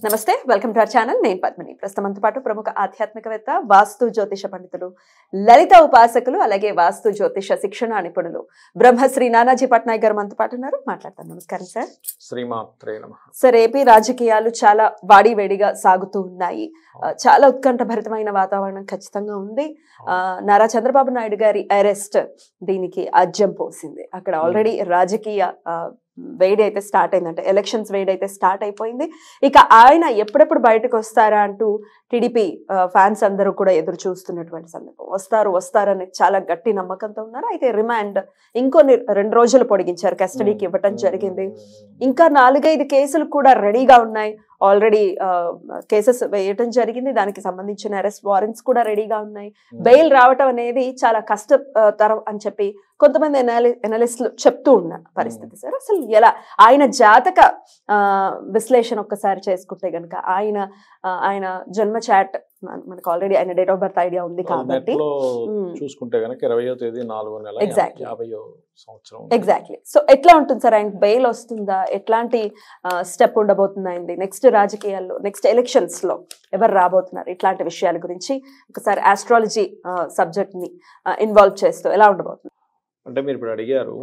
నమస్తే welcome to our channel నేను పద్మిని ప్రస్తుతంతో పాటు ప్రముఖ ఆధ్యాత్మికవేత్త వాస్తు జ్యోతిష పండితులు లలిత ఉపాసకులు అలాగే వాస్తు జ్యోతిష శిక్షణ నిపుణులు బ్రహ్మశ్రీ నానాజీ పట్నాయక్ గారు మనతో పాటు ఉన్నారు మాట్లాడతాను. నమస్కారం సార్. శ్రీమాత్రే నమః. సార్, ఏపీ రాజకీయాలు చాలా వాడివేడిగా సాగుతూ ఉన్నాయి. చాలా ఉత్కంఠభరితమైన వాతావరణం ఖచ్చితంగా ఉంది. నారా చంద్రబాబు నాయుడు గారి అరెస్ట్ దీనికి అజ్జం పోసింది. అక్కడ ఆల్రెడీ రాజకీయ వేడి అయితే స్టార్ట్ అయిందంటే ఎలక్షన్స్ వేడి అయితే స్టార్ట్ అయిపోయింది. ఇక ఆయన ఎప్పుడెప్పుడు బయటకు వస్తారా అంటూ టీడీపీ ఫ్యాన్స్ అందరూ కూడా ఎదురు చూస్తున్నటువంటి సందర్భం. వస్తారని చాలా గట్టి నమ్మకంతో ఉన్నారు. అయితే రిమాండ్ ఇంకొన్ని 2 రోజులు పొడిగించారు, కస్టడీకి ఇవ్వటం జరిగింది. ఇంకా 4-5 కేసులు కూడా రెడీగా ఉన్నాయి. ఆల్రెడీ కేసెస్ వేయటం జరిగింది. దానికి సంబంధించిన అరెస్ట్ వారెంట్స్ కూడా రెడీగా ఉన్నాయి. బెయిల్ రావటం అనేది చాలా కష్టతరం అని చెప్పి కొంతమంది ఎనలిస్టులు చెప్తూ ఉన్న పరిస్థితి సార్. అసలు ఎలా ఆయన జాతక విశ్లేషణ ఒక్కసారి చేసుకుంటే గనక ఆయన జన్మ చాట్ మనకు ఆల్రెడీ ఆయన డేట్ ఆఫ్ బర్త్ ఐడియా ఉంది కాబట్టి చూసుకుంటే గనక 20వ తేదీ 4వ నెల 50వ సంవత్సరం. ఎగ్జాక్ట్లీ. సో ఎట్లా ఉంటుంది సార్, ఆయన బెయిల్ వస్తుందా, ఎట్లాంటి స్టెప్ ఉండబోతుంది ఆయనది నెక్స్ట్ రాజకీయాల్లో, నెక్స్ట్ ఎలక్షన్స్ లో ఎవరు రాబోతున్నారు, ఇట్లాంటి విషయాల గురించి ఒకసారి ఆస్ట్రాలజీ సబ్జెక్ట్ ని ఇన్వాల్వ్ చేస్తూ ఎలా ఉండబోతుంది? అంటే మీరు ఇప్పుడు అడిగారు,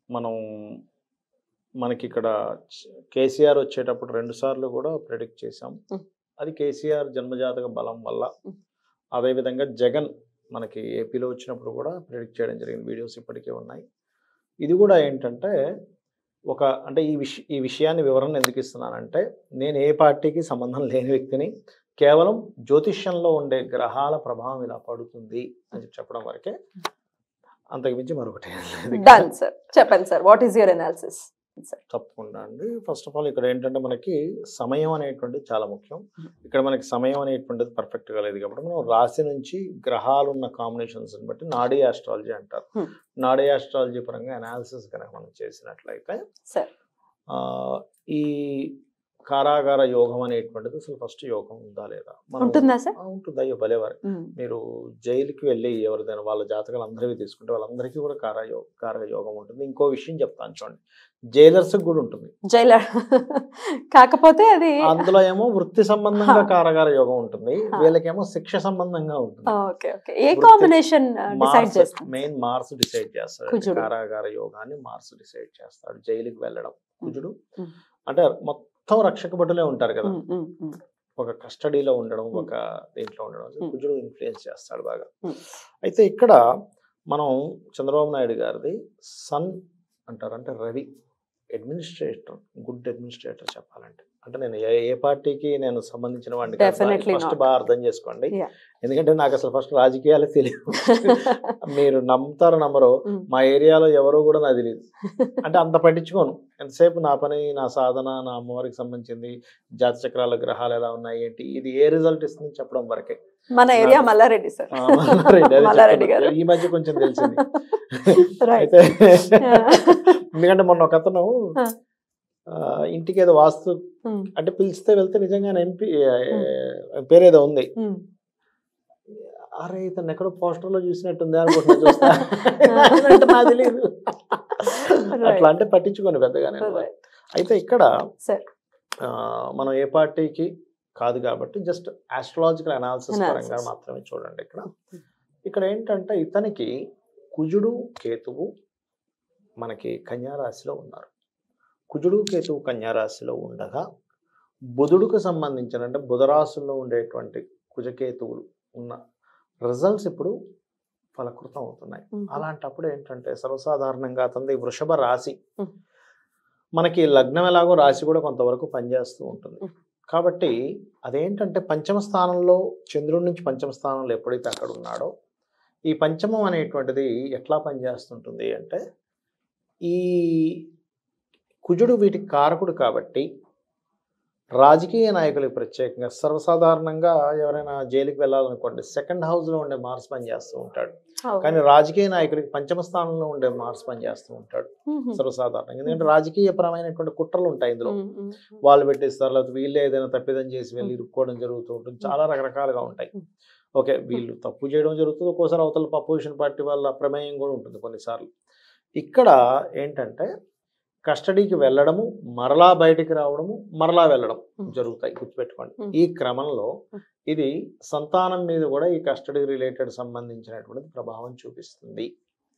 మనకి ఇక్కడ కేసీఆర్ వచ్చేటప్పుడు 2 సార్లు కూడా ప్రెడిక్ట్ చేశాం. అది కేసీఆర్ జన్మజాతక బలం వల్ల. అదేవిధంగా జగన్ మనకి ఏపీలో వచ్చినప్పుడు కూడా ప్రెడిక్ట్ చేయడం జరిగింది. వీడియోస్ ఇప్పటికే ఉన్నాయి. ఇది కూడా ఏంటంటే అంటే ఈ విషయాన్ని వివరణ ఎందుకు ఇస్తున్నానంటే, నేను ఏ పార్టీకి సంబంధం లేని వ్యక్తిని, కేవలం జ్యోతిష్యంలో ఉండే గ్రహాల ప్రభావం ఇలా పడుతుంది అని చెప్పడం వరకే, అంతకుమించి మరొకటి చెప్పండి sir. What is your analysis? తప్పకుండా అండి. ఫస్ట్ ఆఫ్ ఆల్ ఇక్కడ ఏంటంటే మనకి సమయం అనేటువంటిది చాలా ముఖ్యం. ఇక్కడ మనకి సమయం అనేటువంటిది పర్ఫెక్ట్గా లేదు కాబట్టి మనం రాశి నుంచి గ్రహాలు ఉన్న కాంబినేషన్స్ బట్టి నాడీ ఆస్ట్రాలజీ అంటారు. నాడీ ఆస్ట్రాలజీ పరంగా అనాలిసిస్ కనుక మనం చేసినట్లయితే ఈ కారాగార యోగం అనేటువంటిది అసలు ఫస్ట్ యోగం ఉందా లేదా ఉంటుంది. అయ్యో భలేవారు, మీరు జైలుకి వెళ్ళి ఎవరిదైనా వాళ్ళ జాతకాలు అందరివి తీసుకుంటే వాళ్ళందరికీ కూడా కారక యోగం ఉంటుంది. ఇంకో విషయం చెప్తాను చూడండి, జైలర్స్ కూడా ఉంటుంది. కాకపోతే అది అందులో ఏమో వృత్తి సంబంధంగా కారాగార యోగం ఉంటుంది, వీళ్ళకేమో శిక్ష సంబంధంగా ఉంటుంది. మెయిన్ మార్స్ డిసైడ్ చేస్తాడు. కారాగార యోగాన్ని మార్స్ డిసైడ్ చేస్తాడు. జైలుకి వెళ్ళడం కుజుడు అంటే మొత్తం రక్షక భటులే ఉంటారు కదా, ఒక కస్టడీలో ఉండడం, ఒక దీంట్లో ఉండడం కుజుడు ఇన్ఫ్లుయెన్స్ చేస్తాడు బాగా. అయితే ఇక్కడ మనం చంద్రబాబు నాయుడు గారిది సన్ అంటారు, అంటే రవి అడ్మినిస్ట్రేటర్, గుడ్ అడ్మినిస్ట్రేటర్ చెప్పాలంటే. అంటే నేను ఏ పార్టీకి నేను సంబంధించిన వాడిని ఫస్ట్ బాగా అర్థం చేసుకోండి. ఎందుకంటే నాకు అసలు ఫస్ట్ రాజకీయాలే తెలియదు. మీరు నమ్ముతారో నమ్మరో, మా ఏరియాలో ఎవరో కూడా నాకు తెలియదు. అంటే అంత పట్టించుకోను. ఎంతసేపు నా పని, నా సాధన, నా అమ్మవారికి సంబంధించింది, జాతి చక్రాల గ్రహాలు ఎలా ఉన్నాయి ఏంటి, ఇది ఏ రిజల్ట్ ఇస్తుంది చెప్పడం వరకే. మన ఏరియా మల్లారెడ్డి సార్. ఈ మధ్య కొంచెం తెలిసింది. అయితే ఎందుకంటే మొన్న ఒక అతను ఇంటికి ఏదో వాస్తు అంటే పిలిస్తే వెళ్తే నిజంగానే ఎంపీ పేరేదో ఉంది, అరే ఇతను ఎక్కడో పోస్టర్ లో చూసినట్టుంది అనుకుంటున్నా, చూస్తా నాకు తెలియదు. అట్లా అంటే పట్టించుకోండి పెద్దగానే. అయితే ఇక్కడ మనం ఏ పార్టీకి కాదు కాబట్టి జస్ట్ ఆస్ట్రాలజికల్ అనాలిసిస్ పరంగా మాత్రమే చూడండి. ఇక్కడ ఏంటంటే ఇతనికి కుజుడు కేతువు మనకి కన్యారాశిలో ఉన్నారు. కుజుడు కేతువు కన్యారాశిలో ఉండగా బుధుడికి సంబంధించిన అంటే బుధరాశుల్లో ఉండేటువంటి కుజకేతువులు ఉన్న రిజల్ట్స్ ఇప్పుడు ఫలకృతం అవుతున్నాయి. అలాంటప్పుడు ఏంటంటే సర్వసాధారణంగా అతనిది వృషభ రాశి, మనకి లగ్నం ఎలాగో రాశి కూడా కొంతవరకు పనిచేస్తూ ఉంటుంది. కాబట్టి అదేంటంటే పంచమ స్థానంలో, చంద్రుడి నుంచి పంచమ స్థానంలో ఎప్పుడైతే అక్కడ ఉన్నాడో, ఈ పంచమం అనేటువంటిది ఎట్లా పనిచేస్తుంటుంది అంటే, ఈ కుజుడు వీటికి కారకుడు కాబట్టి రాజకీయ నాయకులకు ప్రత్యేకంగా సర్వసాధారణంగా ఎవరైనా జైలుకి వెళ్ళాలనుకోండి, 2nd హౌస్లో ఉండే మార్స్ పనిచేస్తూ ఉంటాడు. కానీ రాజకీయ నాయకుడికి పంచమ స్థానంలో ఉండే మార్స్ పనిచేస్తూ ఉంటాడు సర్వసాధారణంగా. ఎందుకంటే రాజకీయ పరమైనటువంటి కుట్రలు ఉంటాయి ఇందులో. వాళ్ళు పెట్టేస్తారు, లేకపోతే వీళ్ళే ఏదైనా తప్పిదం చేసి వెళ్ళి ఇరుక్కోవడం జరుగుతూ ఉంటుంది. చాలా రకరకాలుగా ఉంటాయి. ఓకే, వీళ్ళు తప్పు చేయడం జరుగుతుంది, ఒక్కోసారి అవతల అపోజిషన్ పార్టీ వాళ్ళ ప్రమేయం కూడా ఉంటుంది కొన్నిసార్లు. ఇక్కడ ఏంటంటే కస్టడీకి వెళ్ళడము, మరలా బయటికి రావడము, మరలా వెళ్ళడం జరుగుతాయి, గుర్తుపెట్టుకోండి. ఈ క్రమంలో ఇది సంతానం మీద కూడా ఈ కస్టడీ రిలేటెడ్ సంబంధించినటువంటి ప్రభావం చూపిస్తుంది.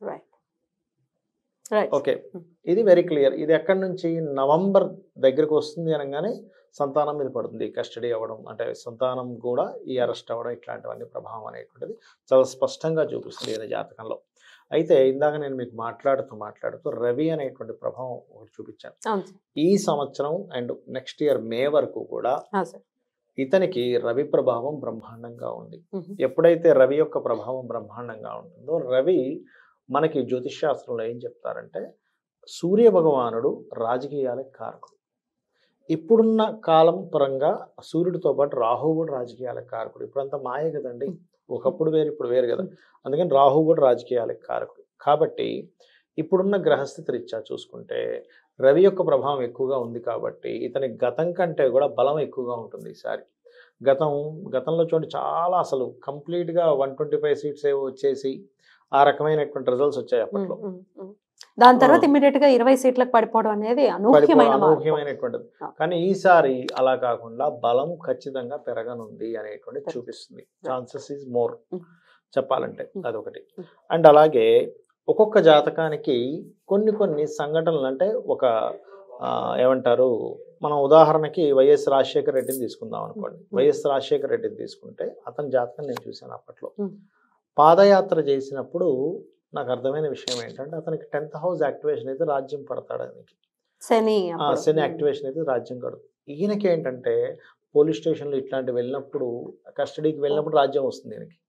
ఓకే, ఇది వెరీ క్లియర్. ఇది ఎక్కడి నుంచి నవంబర్ దగ్గరకు వస్తుంది అనగానే సంతానం మీద పడుతుంది కస్టడీ అవ్వడం, అంటే సంతానం కూడా ఈ అరెస్ట్ అవ్వడం, ఇట్లాంటివన్నీ ప్రభావం అనేటువంటిది చాలా స్పష్టంగా చూపిస్తుంది ఈ జాతకంలో. అయితే ఇందాక నేను మీకు మాట్లాడుతూ రవి అనేటువంటి ప్రభావం ఒకటి చూపించాను. ఈ సంవత్సరం అండ్ నెక్స్ట్ ఇయర్ మే వరకు కూడా ఇతనికి రవి ప్రభావం బ్రహ్మాండంగా ఉంది. ఎప్పుడైతే రవి యొక్క ప్రభావం బ్రహ్మాండంగా ఉంటుందో, రవి మనకి జ్యోతిష్ శాస్త్రంలో ఏం చెప్తారంటే సూర్య భగవానుడు రాజకీయాలకు కారకుడు. ఇప్పుడున్న కాలం పరంగా సూర్యుడితో పాటు రాహు కూడా రాజకీయాలకు కారకుడు. ఇప్పుడంతా మాయే కదండి, ఒకప్పుడు వేరు ఇప్పుడు వేరు కదా, అందుకని రాహు కూడా రాజకీయాలకు కారకుడు. కాబట్టి ఇప్పుడున్న గ్రహస్థితి రీత్యా చూసుకుంటే రవి యొక్క ప్రభావం ఎక్కువగా ఉంది కాబట్టి ఇతని గతం కంటే కూడా బలం ఎక్కువగా ఉంటుంది ఈసారి. గతంలో చూడండి చాలా అసలు కంప్లీట్గా 125 సీట్స్ ఏవో వచ్చేసి ఆ రకమైనటువంటి రిజల్ట్స్ వచ్చాయి అప్పట్లో. దాని తర్వాత ఇమిడియట్ గా 20 సీట్లకు పడిపోవడం అనేది అనూహ్యమైనటువంటిది. కానీ ఈసారి అలా కాకుండా బలం ఖచ్చితంగా పెరగనుంది అనేటువంటి చూపిస్తుంది. ఛాన్సెస్ ఈజ్ మోర్ చెప్పాలంటే అదొకటి. అండ్ అలాగే ఒక్కొక్క జాతకానికి కొన్ని సంఘటనలు, అంటే ఒక ఏమంటారు, మనం ఉదాహరణకి వైఎస్ రాజశేఖర రెడ్డిని తీసుకుందాం అనుకోండి. వైఎస్ రాజశేఖర రెడ్డిని తీసుకుంటే అతని జాతకం నేను చూశాను అప్పట్లో. పాదయాత్ర చేసినప్పుడు నాకు అర్థమైన విషయం ఏంటంటే అతనికి 10th హౌస్ యాక్టివేషన్ అయితే రాజ్యం పడతాడు. ఆయనకి శని యాక్టివేషన్ అయితే రాజ్యం కడుతుంది. ఈయనకి ఏంటంటే పోలీస్ స్టేషన్లు ఇట్లాంటి వెళ్ళినప్పుడు, కస్టడీకి వెళ్ళినప్పుడు రాజ్యం వస్తుంది ఈయనకి.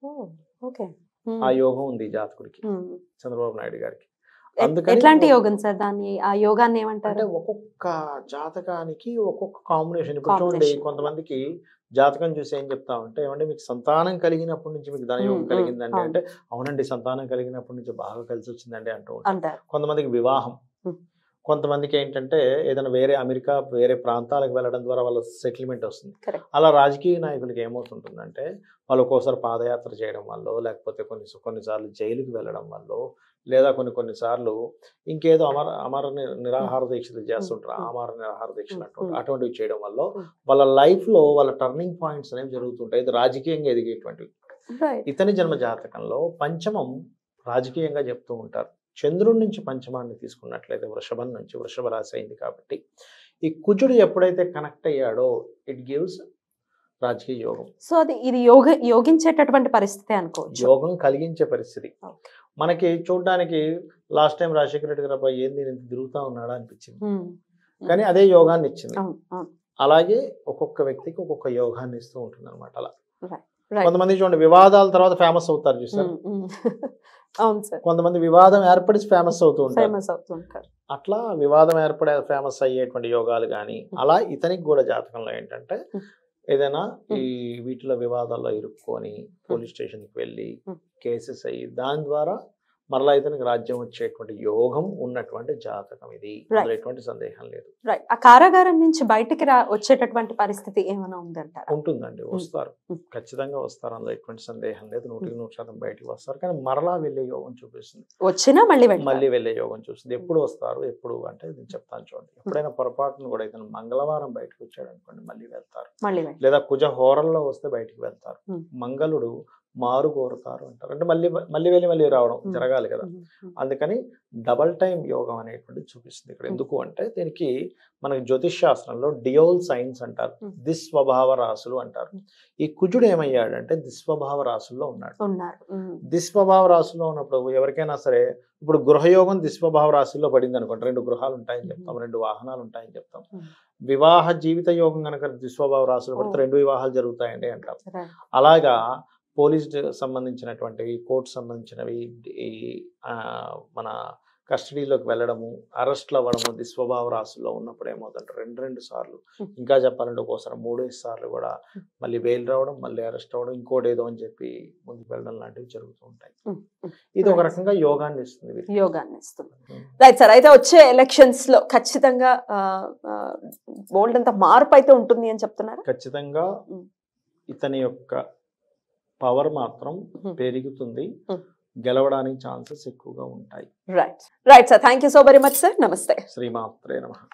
ఆ యోగం ఉంది ఈ జాతకుడికి, చంద్రబాబు నాయుడు గారికి. ఎట్లాంటి యోగం సార్? దాన్ని ఆ యోగాన్ని ఏమంటారు? అంటే ఒక్కొక్క జాతకానికి ఒక్కొక్క కాంబినేషన్. ఇప్పుడు చూడండి, కొంతమందికి జాతకం చూసి ఏం చెప్తామంటే, ఏమంటే మీకు సంతానం కలిగినప్పటి నుంచి మీకు ధనయోగం కలిగిందండి అంటే, అవునండి సంతానం కలిగినప్పటి నుంచి బాగా కలిసి వచ్చిందండి అంటూ ఉంటారు. కొంతమందికి వివాహం, కొంతమందికి ఏంటంటే ఏదైనా వేరే అమెరికా వేరే ప్రాంతాలకు వెళ్ళడం ద్వారా వాళ్ళ సెటిల్మెంట్ వస్తుంది. అలా రాజకీయ నాయకులకి ఏమవుతుంటుందంటే వాళ్ళు ఒక్కోసారి పాదయాత్ర చేయడం వల్ల, లేకపోతే కొన్నిసార్లు జైలుకి వెళ్ళడం వల్ల, లేదా కొన్నిసార్లు ఇంకేదో అమర నిరాహార దీక్షలు చేస్తుంటారు, ఆమర నిరాహార దీక్షలు అంటుంటారు. అటువంటివి చేయడం వల్ల వాళ్ళ లైఫ్లో వాళ్ళ టర్నింగ్ పాయింట్స్ అనేవి జరుగుతుంటాయి. ఇది రాజకీయంగా ఎదిగేటువంటివి. ఇతని జన్మ జాతకంలో పంచమం రాజకీయంగా చెప్తూ ఉంటారు. చంద్రుడి నుంచి పంచమాన్ని తీసుకున్నట్లయితే వృషభం నుంచి వృషభ రాశి అయింది కాబట్టి, ఈ కుజుడు ఎప్పుడైతే కనెక్ట్ అయ్యాడో ఇట్ గివ్స్ రాజకీయ యోగం. సో అది ఇది యోగించేటటువంటి పరిస్థితి అనుకోవచ్చు, యోగం కలిగించే పరిస్థితి. మనకి చూడడానికి లాస్ట్ టైం రాజశేఖర రెడ్డి గారు అబ్బాయి ఏంది ఇంత తిరుగుతా ఉన్నాడా అనిపించింది, కానీ అదే యోగాన్ని ఇచ్చింది. అలాగే ఒక్కొక్క వ్యక్తికి ఒక్కొక్క యోగాన్ని ఇస్తూ ఉంటుంది అనమాట. అలా కొంతమంది చూడండి వివాదాల తర్వాత ఫేమస్ అవుతారు చూసారు, కొంతమంది వివాదం ఏర్పడి ఫేమస్ అవుతూ ఉంటారు. అట్లా వివాదం ఏర్పడే ఫేమస్ అయ్యేటువంటి యోగాలు కానీ, అలా ఇతనికి కూడా జాతకంలో ఏంటంటే ఏదైనా ఈ వీటిలో వివాదాల్లో ఇరుక్కొని పోలీస్ స్టేషన్కి వెళ్ళి కేసెస్ అయ్యి దాని ద్వారా మరలా ఇతనికి రాజ్యం వచ్చేటువంటి యోగం ఉన్నటువంటి జాతకం ఇది, ఎటువంటి సందేహం లేదు. ఆ కారాగారం నుంచి బయటికి వచ్చేటటువంటి పరిస్థితి ఏమైనా ఉందంటారా? ఉంటుందండి, వస్తారు, ఖచ్చితంగా వస్తారు, అందులో ఎటువంటి సందేహం లేదు. 100% బయటికి వస్తారు, కానీ మరలా వెళ్ళే యోగం చూపిస్తుంది. వచ్చినా మళ్ళీ వెళ్ళే యోగం చూస్తుంది. ఎప్పుడు వస్తారు, ఎప్పుడు అంటే నేను చెప్తాను చూడండి. ఎప్పుడైనా పొరపాటును కూడా ఇతను మంగళవారం బయటకు వచ్చాడు అనుకోండి మళ్ళీ వెళ్తారు, లేదా కుజ హోరల్లో వస్తే బయటికి వెళ్తారు. మంగళుడు మారు కోరుతారు అంటారు, అంటే మళ్ళీ రావడం జరగాలి కదా. అందుకని డబల్ టైం యోగం అనేటువంటి చూపిస్తుంది ఇక్కడ. ఎందుకు అంటే దీనికి మనకి జ్యోతిష్ శాస్త్రంలో డియోల్ సైన్స్ అంటారు, దిస్వభావ రాశులు అంటారు. ఈ కుజుడు ఏమయ్యాడంటే దిస్వభావ రాశుల్లో ఉన్నాడు. దిస్వభావ రాశుల్లో ఉన్నప్పుడు ఎవరికైనా సరే, ఇప్పుడు గృహయోగం దిస్వభావ రాశుల్లో పడింది అనుకోండి, 2 గృహాలు ఉంటాయని చెప్తాం, 2 వాహనాలు ఉంటాయని చెప్తాం. వివాహ జీవిత యోగం కనుక దిస్వభావ రాశులు పడితే 2 వివాహాలు జరుగుతాయండి అంటాం. అలాగా పోలీస్ సంబంధించినటువంటివి, కోర్టు సంబంధించినవి, మన కస్టడీలోకి వెళ్ళడము, అరెస్ట్లు అవ్వడము దిస్వభావ రాశుల్లో ఉన్నప్పుడు ఏమవుతుందంటే 2 సార్లు, ఇంకా చెప్పాలంటే ఒక్కోసారి 3 సార్లు కూడా మళ్ళీ బెయిల్ రావడం, మళ్ళీ అరెస్ట్ అవ్వడం, ఇంకోటి ఏదో అని చెప్పి ముందుకు వెళ్ళడం లాంటివి జరుగుతూ ఉంటాయి. ఇది ఒక రకంగా యోగాన్ని ఇస్తుంది. రైట్ సార్, అయితే వచ్చే ఎలక్షన్స్ లో ఖచ్చితంగా బోల్డ్ అంత మార్పు అయితే ఉంటుంది అని చెప్తున్నారు. ఖచ్చితంగా ఇతని యొక్క పవర్ మాత్రం పెరుగుతుంది. గెలవడానికి ఛాన్సెస్ ఎక్కువగా ఉంటాయి. Right sir, thank you so very much sir. నమస్తే. శ్రీమాత్రే నమః.